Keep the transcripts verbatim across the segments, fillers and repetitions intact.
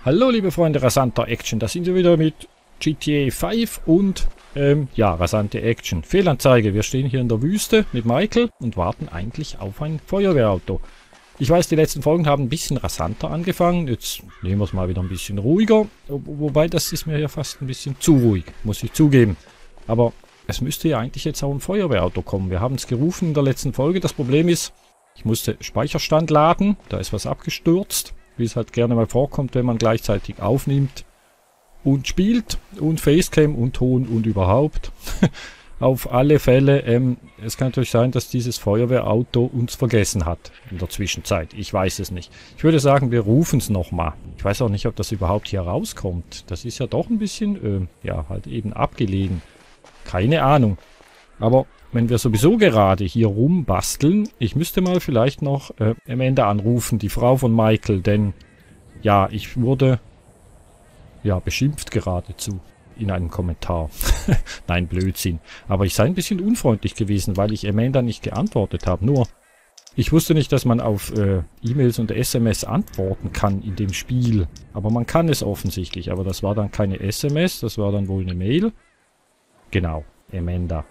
Hallo liebe Freunde rasanter Action, da sind wir wieder mit G T A fünf und ähm, ja, rasante Action. Fehlanzeige, wir stehen hier in der Wüste mit Michael und warten eigentlich auf ein Feuerwehrauto. Ich weiß, die letzten Folgen haben ein bisschen rasanter angefangen, jetzt nehmen wir es mal wieder ein bisschen ruhiger, wobei das ist mir ja fast ein bisschen zu ruhig, muss ich zugeben. Aber es müsste ja eigentlich jetzt auch ein Feuerwehrauto kommen, wir haben es gerufen in der letzten Folge, das Problem ist, ich musste Speicherstand laden, da ist was abgestürzt. Wie es halt gerne mal vorkommt, wenn man gleichzeitig aufnimmt und spielt und Facecam und Ton und überhaupt. Auf alle Fälle, ähm, es kann natürlich sein, dass dieses Feuerwehrauto uns vergessen hat in der Zwischenzeit. Ich weiß es nicht. Ich würde sagen, wir rufen es nochmal. Ich weiß auch nicht, ob das überhaupt hier rauskommt. Das ist ja doch ein bisschen, äh, ja, halt eben abgelegen. Keine Ahnung. Aber wenn wir sowieso gerade hier rumbasteln, ich müsste mal vielleicht noch äh, Amanda anrufen, die Frau von Michael, denn ja, ich wurde ja beschimpft geradezu in einem Kommentar. Nein, Blödsinn. Aber ich sei ein bisschen unfreundlich gewesen, weil ich Amanda nicht geantwortet habe. Nur, ich wusste nicht, dass man auf äh, E-Mails und S M S antworten kann in dem Spiel. Aber man kann es offensichtlich. Aber das war dann keine S M S, das war dann wohl eine Mail. Genau, Amanda.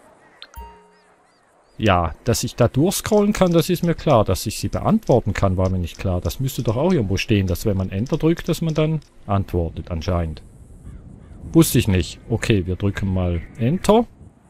Ja, dass ich da durchscrollen kann, das ist mir klar. Dass ich sie beantworten kann, war mir nicht klar. Das müsste doch auch irgendwo stehen, dass wenn man Enter drückt, dass man dann antwortet, anscheinend. Wusste ich nicht. Okay, wir drücken mal Enter.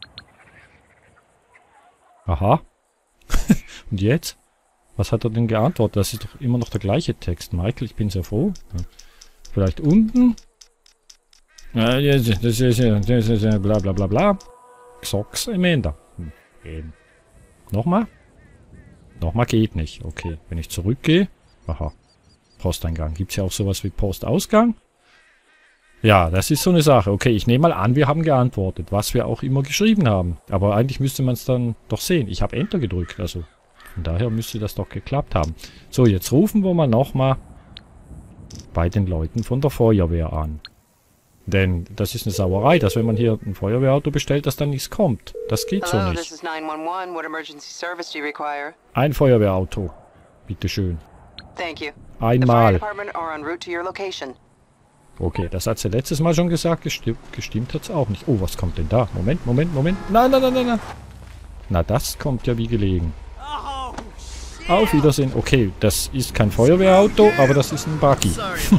Aha. Und jetzt? Was hat er denn geantwortet? Das ist doch immer noch der gleiche Text. Michael, ich bin sehr froh. Vielleicht unten. Ja, das ist, das ist, das ist bla bla bla bla. Xox Amanda. Hm, eben. Nochmal? Nochmal geht nicht. Okay, wenn ich zurückgehe. Aha. Posteingang. Gibt es ja auch sowas wie Postausgang? Ja, das ist so eine Sache. Okay, ich nehme mal an, wir haben geantwortet, was wir auch immer geschrieben haben. Aber eigentlich müsste man es dann doch sehen. Ich habe Enter gedrückt, also von daher müsste das doch geklappt haben. So, jetzt rufen wir mal nochmal bei den Leuten von der Feuerwehr an. Denn das ist eine Sauerei, dass wenn man hier ein Feuerwehrauto bestellt, dass dann nichts kommt. Das geht so nicht. Ein Feuerwehrauto. Bitteschön. Einmal. Okay, das hat sie letztes Mal schon gesagt. Gesti gestimmt hat es auch nicht. Oh, was kommt denn da? Moment, Moment, Moment. Nein, nein, nein, nein, nein. Na, das kommt ja wie gelegen. Auf Wiedersehen. Okay, das ist kein Feuerwehrauto, aber das ist ein Buggy.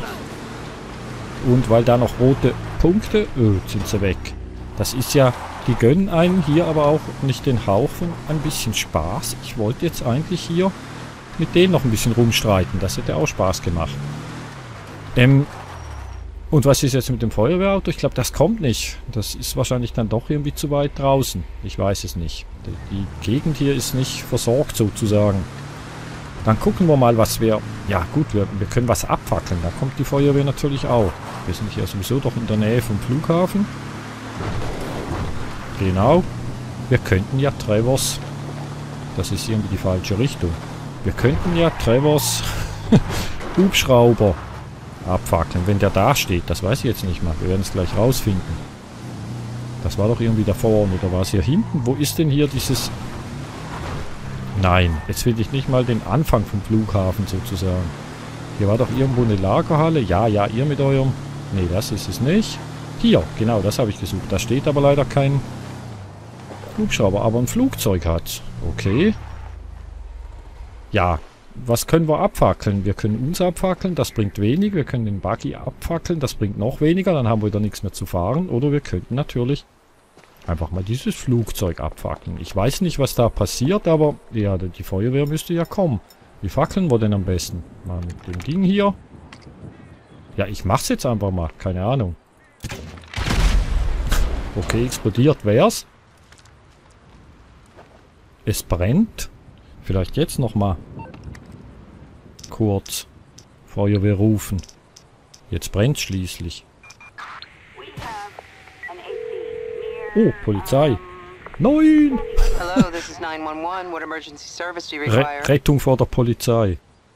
Und weil da noch rote Punkte, öh, sind sie weg. Das ist ja, die gönnen einem hier aber auch nicht den Hauch von ein bisschen Spaß. Ich wollte jetzt eigentlich hier mit denen noch ein bisschen rumstreiten. Das hätte auch Spaß gemacht. Ähm, und was ist jetzt mit dem Feuerwehrauto? Ich glaube, das kommt nicht. Das ist wahrscheinlich dann doch irgendwie zu weit draußen. Ich weiß es nicht. Die, die Gegend hier ist nicht versorgt sozusagen. Dann gucken wir mal, was wir... Ja gut, wir, wir können was abfackeln. Da kommt die Feuerwehr natürlich auch. Wir sind hier sowieso doch in der Nähe vom Flughafen. Genau. Wir könnten ja Trevors... Das ist irgendwie die falsche Richtung. Wir könnten ja Trevors Hubschrauber abfackeln, wenn der da steht. Das weiß ich jetzt nicht mal. Wir werden es gleich rausfinden. Das war doch irgendwie da vorne. Oder war es hier hinten? Wo ist denn hier dieses... Nein, jetzt finde ich nicht mal den Anfang vom Flughafen sozusagen. Hier war doch irgendwo eine Lagerhalle. Ja, ja, ihr mit eurem... Nee, das ist es nicht. Hier, genau, das habe ich gesucht. Da steht aber leider kein Hubschrauber, aber ein Flugzeug hat. Okay. Ja, was können wir abfackeln? Wir können uns abfackeln, das bringt wenig. Wir können den Buggy abfackeln, das bringt noch weniger. Dann haben wir wieder nichts mehr zu fahren. Oder wir könnten natürlich... einfach mal dieses Flugzeug abfackeln. Ich weiß nicht, was da passiert, aber ja, die Feuerwehr müsste ja kommen. Wie fackeln wir denn am besten? Mal mit dem Ding hier. Ja, ich mach's jetzt einfach mal. Keine Ahnung. Okay, explodiert wär's. Es brennt. Vielleicht jetzt nochmal kurz Feuerwehr rufen. Jetzt brennt's schließlich. Oh, Polizei. Nein! Re Rettung vor der Polizei.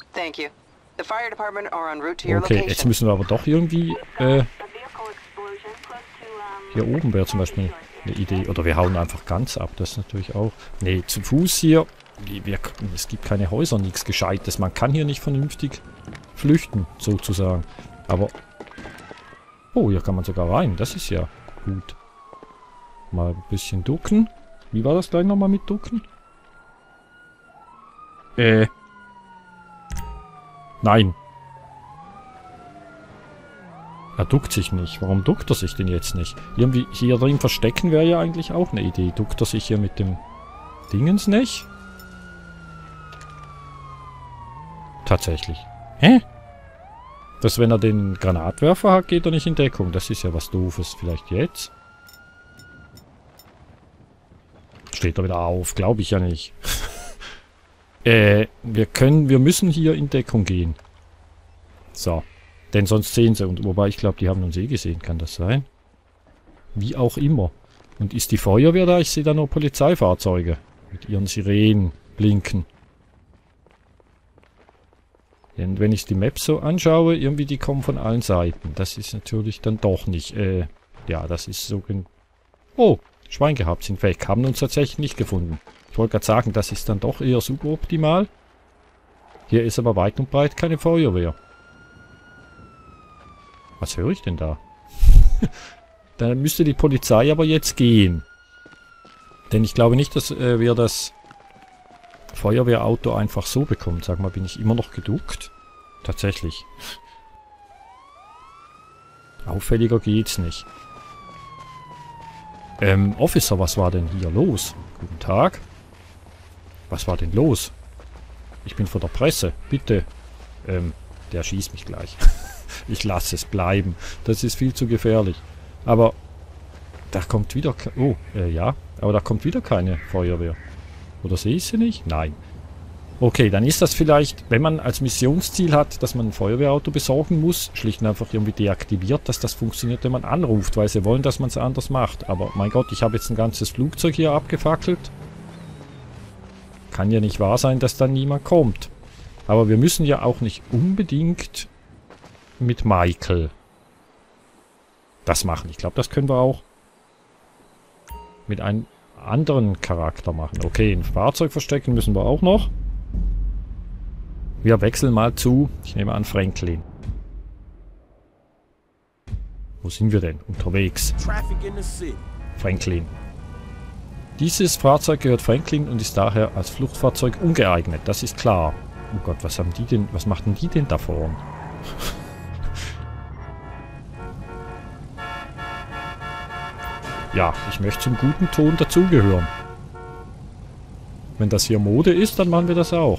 Okay, jetzt müssen wir aber doch irgendwie... Äh, hier oben wäre zum Beispiel eine Idee. Oder wir hauen einfach ganz ab. Das ist natürlich auch... Nee, zu Fuß hier... Wir, es gibt keine Häuser, nichts Gescheites. Man kann hier nicht vernünftig flüchten, sozusagen. Aber Oh, hier kann man sogar rein. Das ist ja gut. Mal ein bisschen ducken. Wie war das gleich nochmal mit ducken? Äh. Nein. Er duckt sich nicht. Warum duckt er sich denn jetzt nicht? Irgendwie hier drin verstecken wäre ja eigentlich auch eine Idee. Duckt er sich hier mit dem Dingens nicht? Tatsächlich. Hä? Dass wenn er den Granatwerfer hat, geht er nicht in Deckung. Das ist ja was Doofes. Vielleicht jetzt? Steht er wieder auf. Glaube ich ja nicht. äh, wir können, wir müssen hier in Deckung gehen. So. Denn sonst sehen sie. Und wobei ich glaube, die haben uns eh gesehen. Kann das sein? Wie auch immer. Und ist die Feuerwehr da? Ich sehe da nur Polizeifahrzeuge. Mit ihren Sirenen blinken. Denn wenn ich die Map so anschaue, irgendwie die kommen von allen Seiten. Das ist natürlich dann doch nicht, äh, ja, das ist so... Oh, Schwein gehabt, sind weg. Haben uns tatsächlich nicht gefunden. Ich wollte gerade sagen, das ist dann doch eher suboptimal. Hier ist aber weit und breit keine Feuerwehr. Was höre ich denn da? Dann müsste die Polizei aber jetzt gehen. Denn ich glaube nicht, dass äh, wir das Feuerwehrauto einfach so bekommen. Sag mal, bin ich immer noch geduckt? Tatsächlich. Auffälliger geht's nicht. Ähm, Officer, was war denn hier los? Guten Tag. Was war denn los? Ich bin von der Presse. Bitte. Ähm, der schießt mich gleich. Ich lasse es bleiben. Das ist viel zu gefährlich. Aber da kommt wieder... Oh, äh, ja. Aber da kommt wieder keine Feuerwehr. Oder sehe ich sie nicht? Nein. Okay, dann ist das vielleicht, wenn man als Missionsziel hat, dass man ein Feuerwehrauto besorgen muss, schlicht und einfach irgendwie deaktiviert, dass das funktioniert, wenn man anruft, weil sie wollen, dass man es anders macht. Aber mein Gott, ich habe jetzt ein ganzes Flugzeug hier abgefackelt. Kann ja nicht wahr sein, dass dann niemand kommt. Aber wir müssen ja auch nicht unbedingt mit Michael das machen. Ich glaube, das können wir auch mit einem anderen Charakter machen. Okay, ein Fahrzeug verstecken müssen wir auch noch. Wir wechseln mal zu, ich nehme an, Franklin. Wo sind wir denn? Unterwegs. Franklin. Dieses Fahrzeug gehört Franklin und ist daher als Fluchtfahrzeug ungeeignet. Das ist klar. Oh Gott, was haben die denn, was machten die denn da vorne? Ja, ich möchte zum guten Ton dazugehören. Wenn das hier Mode ist, dann machen wir das auch.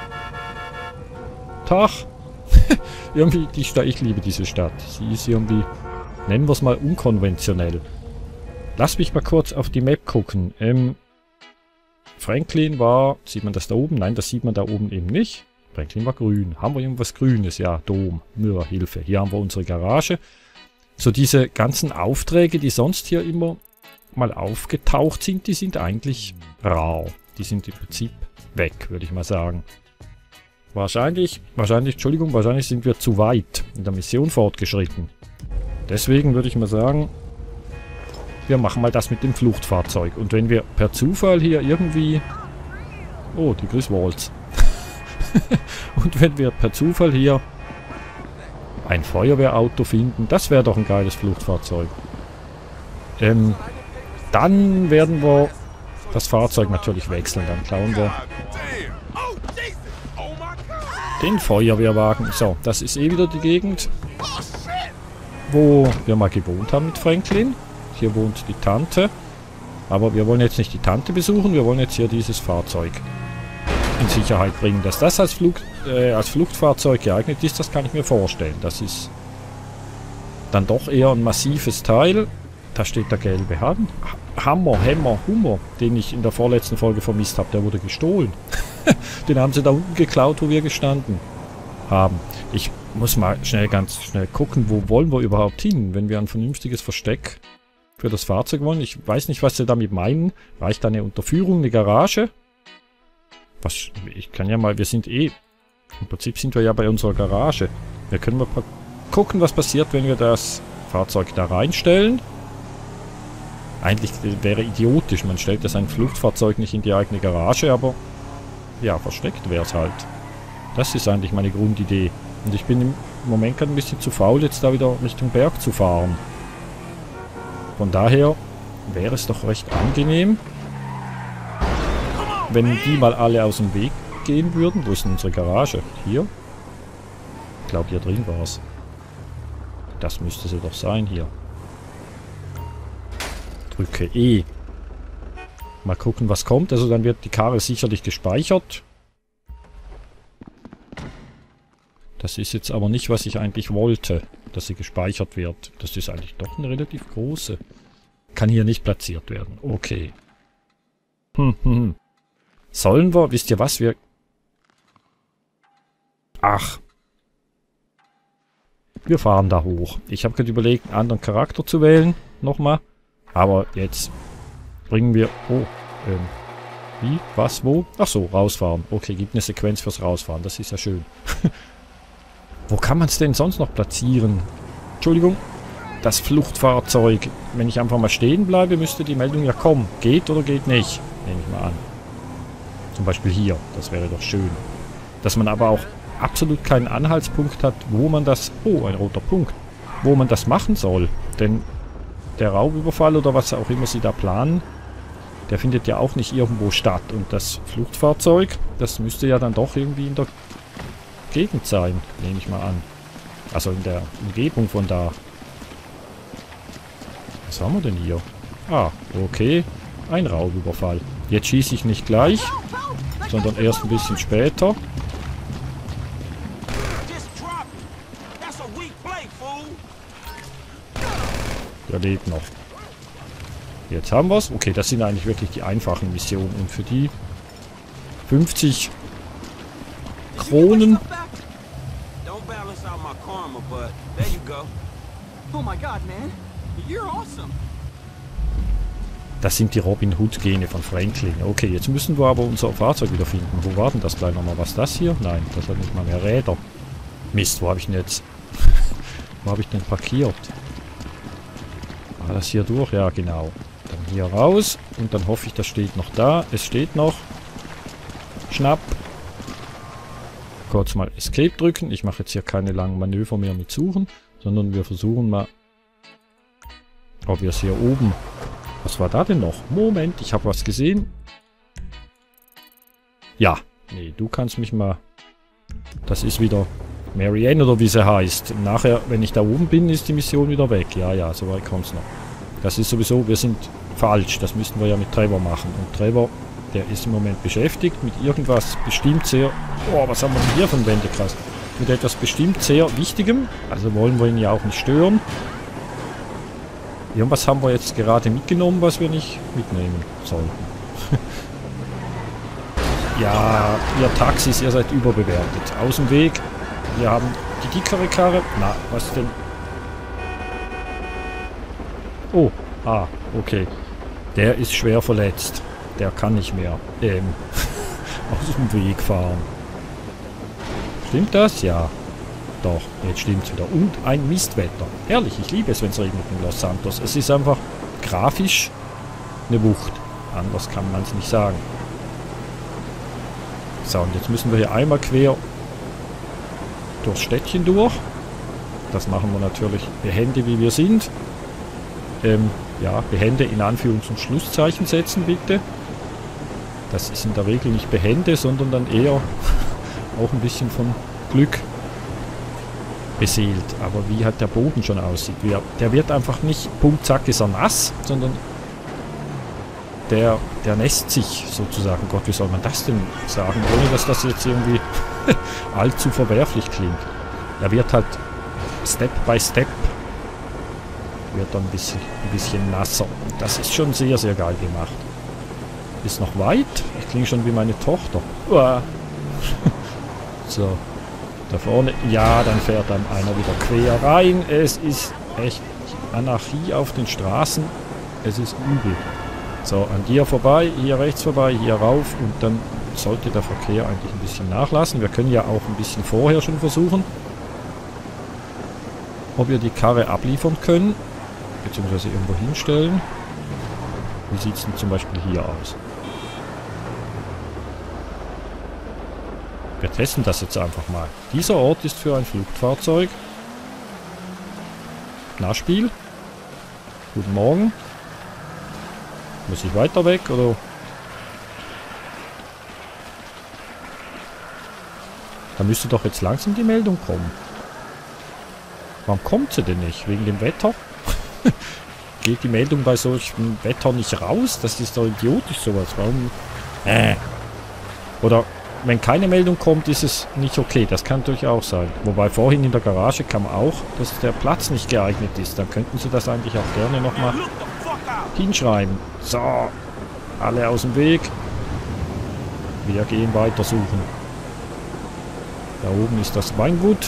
Tag! Irgendwie, die Stadt, ich liebe diese Stadt. Sie ist irgendwie, nennen wir es mal, unkonventionell. Lass mich mal kurz auf die Map gucken. Ähm, Franklin war, sieht man das da oben? Nein, das sieht man da oben eben nicht. Franklin war grün. Haben wir irgendwas Grünes? Ja, Dom. Nur Hilfe. Hier haben wir unsere Garage. So diese ganzen Aufträge, die sonst hier immer mal aufgetaucht sind, die sind eigentlich rar. Die sind im Prinzip weg, würde ich mal sagen. Wahrscheinlich, wahrscheinlich, Entschuldigung, wahrscheinlich sind wir zu weit in der Mission fortgeschritten. Deswegen würde ich mal sagen, wir machen mal das mit dem Fluchtfahrzeug. Und wenn wir per Zufall hier irgendwie... Oh, die Griswolds. Und wenn wir per Zufall hier ein Feuerwehrauto finden, das wäre doch ein geiles Fluchtfahrzeug. Ähm, dann werden wir das Fahrzeug natürlich wechseln. Dann klauen wir den Feuerwehrwagen. So, das ist eh wieder die Gegend, wo wir mal gewohnt haben mit Franklin. Hier wohnt die Tante. Aber wir wollen jetzt nicht die Tante besuchen, wir wollen jetzt hier dieses Fahrzeug in Sicherheit bringen. Dass das als, Flug, äh, als Fluchtfahrzeug geeignet ist, das kann ich mir vorstellen. Das ist dann doch eher ein massives Teil. Da steht der gelbe Han Hammer, Hammer, Hummer, den ich in der vorletzten Folge vermisst habe. Der wurde gestohlen. Den haben sie da unten geklaut, wo wir gestanden haben. Ich muss mal schnell, ganz schnell gucken, wo wollen wir überhaupt hin, wenn wir ein vernünftiges Versteck für das Fahrzeug wollen. Ich weiß nicht, was sie damit meinen. Reicht da eine Unterführung, eine Garage? Was, ich kann ja mal, wir sind eh, im Prinzip sind wir ja bei unserer Garage. Wir können mal gucken, was passiert, wenn wir das Fahrzeug da reinstellen. Eigentlich wäre idiotisch, man stellt ja sein Fluchtfahrzeug nicht in die eigene Garage, aber ja, versteckt wäre es halt. Das ist eigentlich meine Grundidee. Und ich bin im Moment gerade ein bisschen zu faul, jetzt da wieder Richtung Berg zu fahren. Von daher wäre es doch recht angenehm, wenn die mal alle aus dem Weg gehen würden. Wo ist denn unsere Garage? Hier? Ich glaube, hier drin war es. Das müsste sie doch sein hier. Drücke E. Mal gucken, was kommt. Also dann wird die Karre sicherlich gespeichert. Das ist jetzt aber nicht, was ich eigentlich wollte, dass sie gespeichert wird. Das ist eigentlich doch eine relativ große. Kann hier nicht platziert werden. Okay. Hm, hm, hm. Sollen wir, wisst ihr was, wir... Ach. Wir fahren da hoch. Ich habe gerade überlegt, einen anderen Charakter zu wählen. Nochmal. Aber jetzt bringen wir... Oh, ähm... Wie? Was? Wo? Ach so, rausfahren. Okay, gibt eine Sequenz fürs Rausfahren. Das ist ja schön. Wo kann man es denn sonst noch platzieren? Entschuldigung. Das Fluchtfahrzeug. Wenn ich einfach mal stehen bleibe, müsste die Meldung ja kommen. Geht oder geht nicht? Nehme ich mal an. Zum Beispiel hier. Das wäre doch schön. Dass man aber auch absolut keinen Anhaltspunkt hat, wo man das... Oh, ein roter Punkt. Wo man das machen soll. Denn der Raubüberfall oder was auch immer sie da planen, der findet ja auch nicht irgendwo statt. Und das Fluchtfahrzeug, das müsste ja dann doch irgendwie in der Gegend sein, nehme ich mal an. Also in der Umgebung von da. Was haben wir denn hier? Ah, okay. Ein Raubüberfall. Jetzt schieße ich nicht gleich, sondern erst ein bisschen später. Der lebt noch. Jetzt haben wir es. Okay, das sind eigentlich wirklich die einfachen Missionen. Und für die fünfzig Kronen. Das sind die Robin Hood-Gene von Franklin. Okay, jetzt müssen wir aber unser Fahrzeug wieder finden. Wo war denn das gleich nochmal? Was ist das hier? Nein, das hat nicht mal mehr Räder. Mist, wo habe ich denn jetzt... wo habe ich denn parkiert? War das hier durch? Ja, genau. Dann hier raus. Und dann hoffe ich, das steht noch da. Es steht noch. Schnapp. Kurz mal Escape drücken. Ich mache jetzt hier keine langen Manöver mehr mit Suchen, sondern wir versuchen mal, ob wir es hier oben... Was war da denn noch? Moment, ich habe was gesehen. Ja, nee, du kannst mich mal... Das ist wieder Marianne oder wie sie heißt. Nachher, wenn ich da oben bin, ist die Mission wieder weg. Ja, ja, so weit kommt es noch. Das ist sowieso, wir sind falsch. Das müssten wir ja mit Trevor machen. Und Trevor, der ist im Moment beschäftigt mit irgendwas bestimmt sehr... Oh, was haben wir denn hier von Wände, krass. Mit etwas bestimmt sehr Wichtigem. Also wollen wir ihn ja auch nicht stören. Irgendwas haben wir jetzt gerade mitgenommen, was wir nicht mitnehmen sollten. Ja, ihr Taxis, ihr seid überbewertet. Aus dem Weg. Wir haben die dickere Karre. Na, was denn? Oh, ah, okay. Der ist schwer verletzt. Der kann nicht mehr ähm, aus dem Weg fahren. Stimmt das? Ja. Doch, jetzt stimmt's wieder. Und ein Mistwetter. Herrlich, ich liebe es, wenn es regnet in Los Santos. Es ist einfach grafisch eine Wucht. Anders kann man es nicht sagen. So, und jetzt müssen wir hier einmal quer durchs Städtchen durch. Das machen wir natürlich behende, wie wir sind. Ähm, ja, behende in Anführungs- und Schlusszeichen setzen, bitte. Das ist in der Regel nicht behende, sondern dann eher auch ein bisschen von Glück beseelt. Aber wie halt der Boden schon aussieht. Der wird einfach nicht, Punkt, zack, ist er nass, sondern der, der nässt sich sozusagen. Gott, wie soll man das denn sagen, ohne dass das jetzt irgendwie allzu verwerflich klingt. Er wird halt Step by Step wird dann ein bisschen, ein bisschen nasser. Und das ist schon sehr, sehr geil gemacht. Ist noch weit. Ich klinge schon wie meine Tochter. Uah. So. Da vorne. Ja, dann fährt dann einer wieder quer rein. Es ist echt Anarchie auf den Straßen. Es ist übel. So, an dir vorbei, hier rechts vorbei, hier rauf. Und dann sollte der Verkehr eigentlich ein bisschen nachlassen. Wir können ja auch ein bisschen vorher schon versuchen, ob wir die Karre abliefern können. Beziehungsweise irgendwo hinstellen. Wie sieht es denn zum Beispiel hier aus? Wir testen das jetzt einfach mal. Dieser Ort ist für ein Fluchtfahrzeug. Na, Spiel? Guten Morgen. Muss ich weiter weg, oder? Da müsste doch jetzt langsam die Meldung kommen. Warum kommt sie denn nicht? Wegen dem Wetter? Geht die Meldung bei solchem Wetter nicht raus? Das ist doch idiotisch sowas. Warum? Äh. Oder wenn keine Meldung kommt, ist es nicht okay. Das kann natürlich auch sein. Wobei vorhin in der Garage kam auch, dass der Platz nicht geeignet ist. Dann könnten sie das eigentlich auch gerne nochmal hinschreiben. So. Alle aus dem Weg. Wir gehen weiter suchen. Da oben ist das Weingut.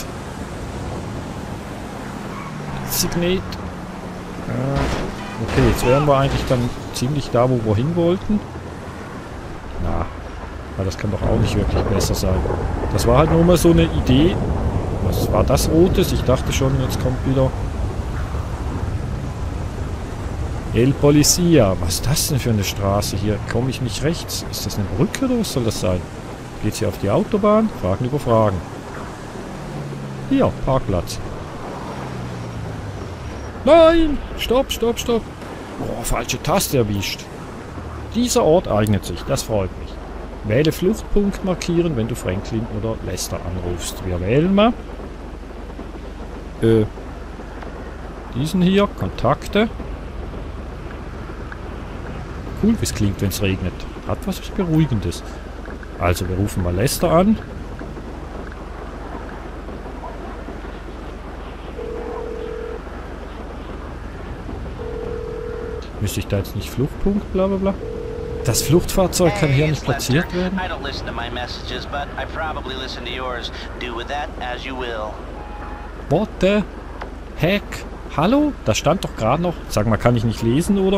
Signet. Okay, jetzt wären wir eigentlich dann ziemlich da, wo wir hin wollten. Na, aber das kann doch auch nicht wirklich besser sein. Das war halt nur mal so eine Idee. Was war das Rotes? Ich dachte schon, jetzt kommt wieder El Policia. Was ist das denn für eine Straße hier? Komme ich nicht rechts? Ist das eine Brücke oder was soll das sein? Geht's hier auf die Autobahn? Fragen über Fragen. Hier, Parkplatz. Nein! Stopp, stopp, stopp. Boah, falsche Taste erwischt. Dieser Ort eignet sich, das freut mich. Wähle Fluchtpunkt markieren, wenn du Franklin oder Lester anrufst. Wir wählen mal. Äh, diesen hier, Kontakte. Cool, wie es klingt, wenn es regnet. Hat was Beruhigendes. Also, wir rufen mal Lester an. Müsste ich da jetzt nicht Fluchtpunkt, bla bla bla? Das Fluchtfahrzeug kann hier nicht platziert werden? What the heck? Hallo? Da stand doch gerade noch... Sag mal, kann ich nicht lesen, oder?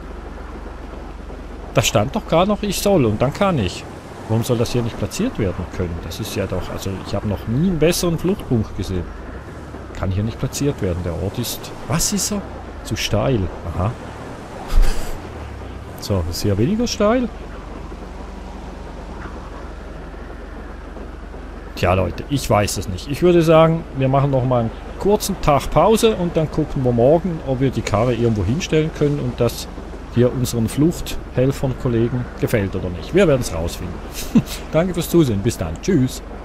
Da stand doch gerade noch, ich soll, und dann kann ich. Warum soll das hier nicht platziert werden können? Das ist ja doch... Also, ich habe noch nie einen besseren Fluchtpunkt gesehen. Kann hier nicht platziert werden. Der Ort ist... Was ist er? Zu steil. Aha. So, ist hier weniger steil. Tja, Leute, ich weiß es nicht. Ich würde sagen, wir machen noch mal einen kurzen Tag Pause und dann gucken wir morgen, ob wir die Karre irgendwo hinstellen können und das hier unseren Fluchthelfern, Kollegen gefällt oder nicht. Wir werden es rausfinden. Danke fürs Zusehen. Bis dann. Tschüss.